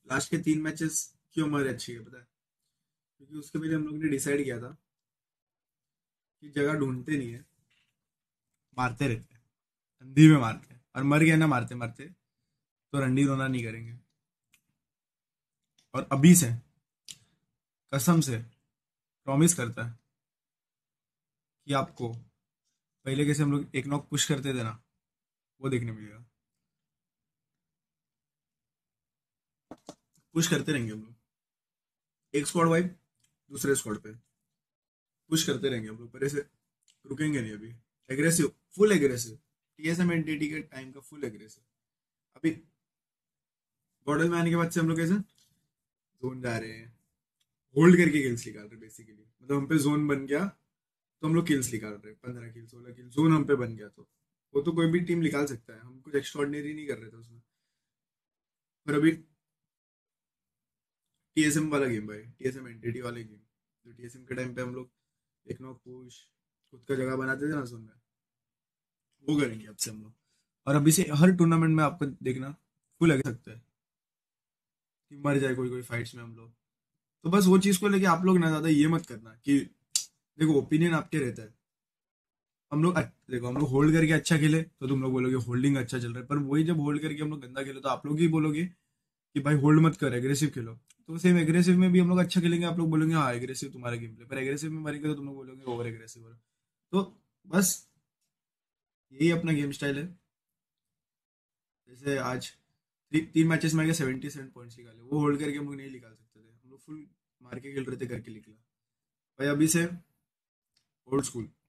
Last के 3 matches क्यों हमारे अच्छी है पता है? क्योंकि उसके पहले हम लोग ने डिसाइड किया था कि जगह ढूंढते नहीं है, मारते रहते हैं, अंधी में मारते हैं, और मर गए ना मारते मारते तो रंडी रोना नहीं करेंगे। और अभी से कसम से प्रॉमिस करता है कि आपको पहले कैसे हम लोग एक नॉक पुश करते थे ना, वो देखने मिलेगा। पुश करते रहेंगे हम लोग, एक स्क्वाड वाइप दूसरे स्क्वाड पे पुश करते रहेंगे हम लोग, पर ऐसे रुकेंगे नहीं अभी। Aggressive, full aggressive, TSM NTT के टाइम का फुल एग्रेसिव। अभी मॉडल में आने के बाद से हम लोग कैसे जोन जा रहे हैं, होल्ड करके किल्स निकाल रहे हैं बेसिकली। मतलब हम पे जोन बन गया तो हम लोग किल्स निकाल रहे हैं, 15 किल 16 किल जोन हम पे बन गया तो वो तो कोई भी टीम निकाल सकता है, हम कुछ एक्स्ट्रॉर्डिनरी नहीं कर रहे थे उसमें। पर अभी टीएसएम वाला गेम भाई, टीएसएम एनटीटी वाले गेम, जो टीएसएम के टाइम पे हम लोग एक नॉक पुश खुद का जगह बनाते थे ना जोन में, वो करेंगे अब से हम लोग। और अभी से हर टूर्नामेंट में आपको देखना फुल लग सकता है कि मर जाए कोई कोई फाइट्स में हम लोग। तो बस वो चीज को लेके आप लोग ना ज्यादा ये मत करना कि देखो ओपिनियन आपके रहता है। हम लोग देखो हम लोग होल्ड करके अच्छा खेले तो तुम लोग बोलोगे होल्डिंग अच्छा चल रहा है, पर वही जब होल्ड करके हम लोग गंदा खेले तो आप लोग ही बोलोगे कि भाई होल्ड मत कर, एग्रेसिव खेलो। तो सेम एग्रेसिव में भी हम लोग अच्छा खेलेंगे, आप लोग बोलेंगे हाँ एग्रेसिव तुम्हारा गेम प्ले, पर एग्रेसिव में मरेंगे तो तुम लोग बोलोगे ओवर एग्रेसिव हो। तो बस यही अपना गेम स्टाइल है। जैसे आज 3 मैचेस में आगे 77 पॉइंट्स निकाले, वो होल्ड करके हम लोग नहीं निकाल सकते थे, हम लोग फुल मार के खेल रहे थे करके निकला। भाई अभी से ओल्ड स्कूल